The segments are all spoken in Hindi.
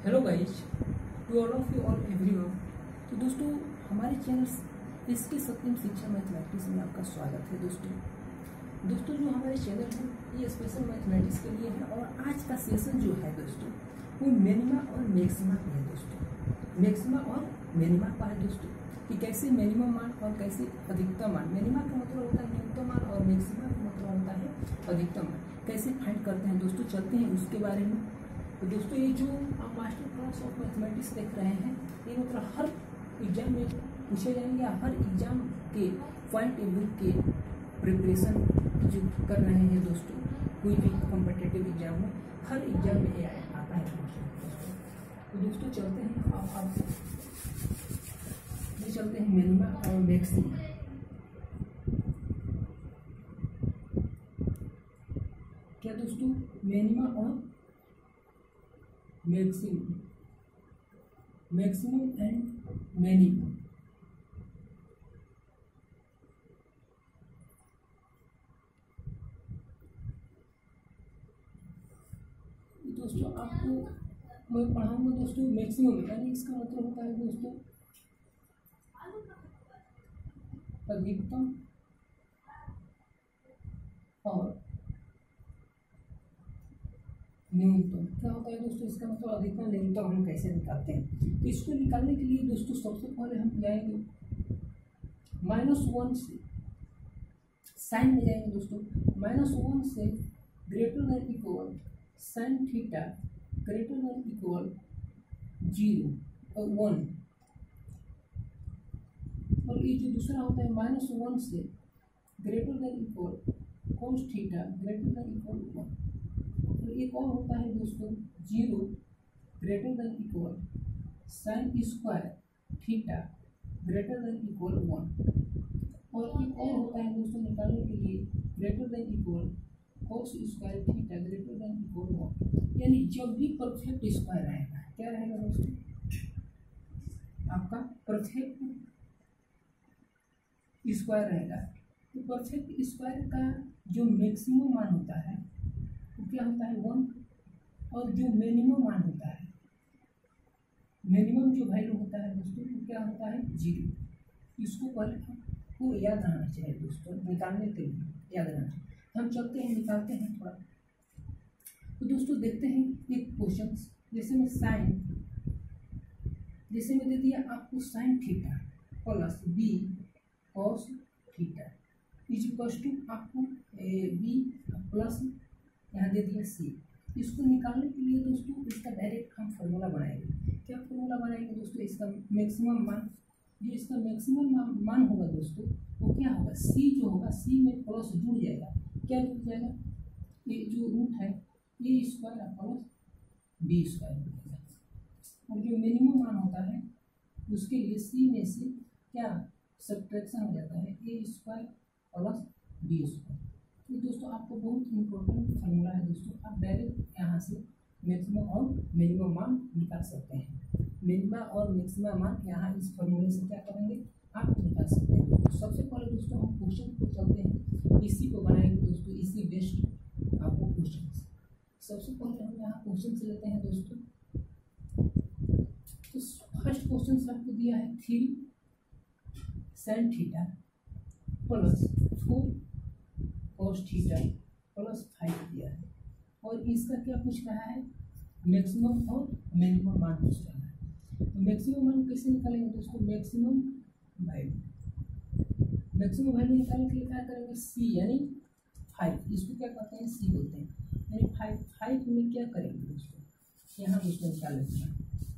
Hello guys, to all of you all everyone. तो दोस्तों, हमारे चैनल इसकी सत्यम शिक्षा मैथमेटिक्स में आपका स्वागत है। दोस्तों जो हमारे चैनल है ये स्पेशल मैथमेटिक्स के लिए है और आज का सेशन जो है दोस्तों वो मिनिमा और मैक्सिमा का है। दोस्तों मैक्सिमा और मिनिमा का है दोस्तों कि कैसे मिनिमम मान और कैसे अधिकतम मान, मिनिमा का मतलब होता है न्यूनतम मान और मैक्सिमा का मतलब होता है अधिकतम मान, कैसे फाइंड करते हैं दोस्तों। चलते हैं उसके बारे में। तो दोस्तों ये जो आप मास्टर क्लास ऑफ मैथमेटिक्स देख रहे हैं ये मतलब हर एग्जाम में पूछे जाएंगे, हर एग्जाम के पॉइंट टेबल के प्रिपरेशन जो कर रहे हैं दोस्तों, कोई भी कॉम्पिटिटिव एग्जाम हो हर एग्जाम में ये आता है दोस्तों। तो दोस्तों चलते हैं आप ये चलते हैं मिनिमा और मैक्सिमा। क्या दोस्तों, मिनिमा और मैक्सिमम एंड मिनिमम। दोस्तों आपको मैं पढ़ाऊंगा दोस्तों मैक्सिमम, यानी इसका मतलब होता है दोस्तों अधिकतम और न्यूनतम। क्या होता है दोस्तों, इसका मतलब अधिकतम न्यूनतम हम कैसे निकालते हैं। तो इसको निकालने के लिए दोस्तों सबसे पहले हम जाएंगे -1 से साइन में जाएंगे दोस्तों। -1 से greater than equal sine theta greater than equal 0 और 1। और ये जो दूसरा होता है -1 से greater than equal cos theta greater than equal 1। और एक और होता है दोस्तों 0 greater than equal sine square theta greater than equal 1। और एक और होता है दोस्तों निकालने के लिए greater than equal cos square theta greater than equal 1। यानी जब भी परफेक्ट स्क्वायर रहेगा, क्या रहेगा दोस्तों, आपका परफेक्ट स्क्वायर रहेगा। तो परफेक्ट स्क्वायर का जो मैक्सिमम मान होता है वो क्या होता है 1, और जो मिनिमम मान होता है, मिनिमम जो वैल्यू होता है दोस्तों वो क्या होता है 0। इसको पहले आपको याद रहना चाहिए दोस्तों, निकालने के लिए याद रहना चाहिए। हम चलते हैं निकालते हैं थोड़ा। तो दोस्तों देखते हैं एक क्वेश्चन, जैसे मैं दे दिया आपको sine theta plus B cos theta is equals to आपको बी प्लस यहाँ दे दिया सी। इसको निकालने के लिए दोस्तों इसका डायरेक्ट हम फॉर्मूला बनाएंगे। क्या फॉर्मूला बनाएंगे दोस्तों, इसका मैक्सिमम मान, जो इसका मैक्सिमम मान होगा दोस्तों वो क्या होगा, सी जो होगा सी में प्लस जुड़ जाएगा। क्या जुड़ जाएगा, ये जो रूट है A square plus B square हो जाएगा। और जो मिनिमम मान होता है उसके लिए सी में से क्या सब्ट्रैक्शन हो जाता है A square plus B square. तो दोस्तों आपको बहुत इंपॉर्टेंट फार्मूला है दोस्तों, आप डायरेक्ट यहाँ से मैक्सिमम और मिनिमम मान निकाल सकते हैं। मिनिमा और मैक्सिमम मान यहाँ इस फार्मूले से क्या करेंगे आप निकाल सकते हैं दोस्तों। सबसे पहले दोस्तों हम क्वेश्चन को चलते हैं, इसी को बनाएंगे दोस्तों, इसी बेस्ड आपको क्वेश्चन। सबसे पहले हम यहाँ क्वेश्चन से लेते हैं दोस्तों। तो फर्स्ट क्वेश्चन से आपको दिया है 3 sine theta plus 4 cos theta plus 5 दिया है। और इसका क्या पूछ रहा है, मैक्सिमम और मिनिमम मान पूछ रहा है। तो मैक्सिमम मान कैसे निकालेंगे दोस्तों, मैक्सिमम वैल्यू निकालने के लिए क्या करेंगे, सी यानी 5, इसको क्या कहते हैं सी बोलते हैं। यानी 5 में क्या करेंगे दोस्तों, यहाँ दोस्तों निकाल लेते हैं,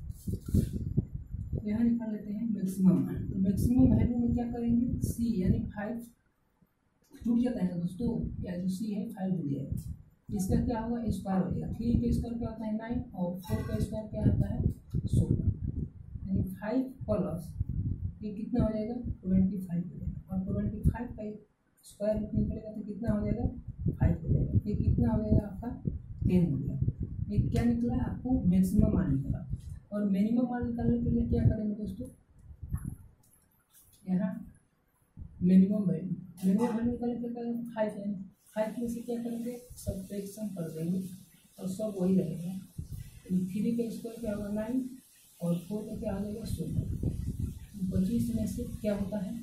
यहाँ निकाल लेते हैं मैक्सिमम मान। तो मैक्सिमम वैल्यू में क्या करेंगे, सी यानी 5 जुड़ जाता है ना दोस्तों, या जो सी है 5 जुड़ जाएगा। इसका क्या होगा स्क्वायर हो जाएगा। 3 का स्क्वायर क्या होता है 9 और 4 का स्क्वायर क्या होता है 16। यानी 5 प्लस ये कितना हो जाएगा 25 हो जाएगा। और 25 का स्क्वायर निकलेगा तो कितना हो जाएगा 5 हो जाएगा। ये कितना हो जाएगा आपका 10 हो गया। ये क्या निकला आपको मैक्सिमम मान निकला। और मिनिमम मान निकालने के लिए क्या करेंगे दोस्तों, यहाँ मिनिमम वैल्यू निकालने के लिए 5 है, 5 में से क्या करेंगे सब्ट्रैक्शन कर देंगे और सब वही रहेगा 3 का स्क्वायर क्या होगा 9 और 4 का क्या आ जाएगा 16। 25 में से क्या होता है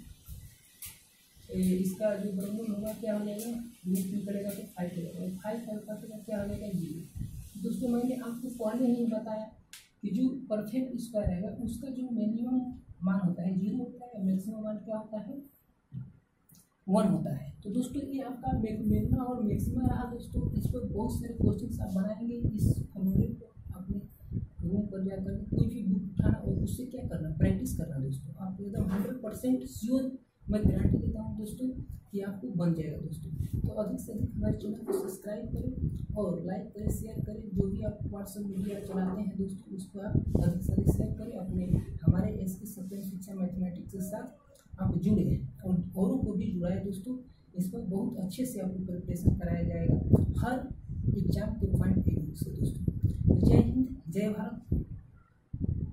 इसका जो वर्गमूल होगा क्या हो जाएगा, रूट निकलेगा तो 5 हो जाएगा, 5 का क्या हो जाएगा 0। दोस्तों मैंने आपको पहले ही बताया कि जो परफेक्ट स्क्वायर रहेगा उसका जो मिनिमम मान होता है 0 होता है, मैक्सिमम मान क्या होता है 1 होता है। तो दोस्तों ये आपका मिनिमम और मैक्सिमम रहा दोस्तों। इस पर बहुत सारे क्वेश्चंस आप बनाएंगे। इस फॉर्मूले को अपने रूम पर जाकर कोई भी बुक उठाना और उससे क्या करना, प्रैक्टिस करना दोस्तों। आपको एकदम 100% श्योर मैं गारंटी देता हूँ दोस्तों कि आपको बन जाएगा दोस्तों। तो अधिक से अधिक हमारे चैनल को सब्सक्राइब करें और लाइक करें, शेयर करें। जो भी आप व्हाट्सएप मीडिया चलाते हैं दोस्तों उसको आप अधिक से अधिक शेयर करें। अपने हमारे SK सत्यम शिक्षा मैथमेटिक्स के साथ आप जुड़े हैं और औरों को भी जुड़ाए दोस्तों। इस पर बहुत अच्छे से आपको प्रिपरेशन कराया जाएगा हर एग्जाम के पॉइंट ऑफ व्यू से दोस्तों। जय हिंद, जय भारत।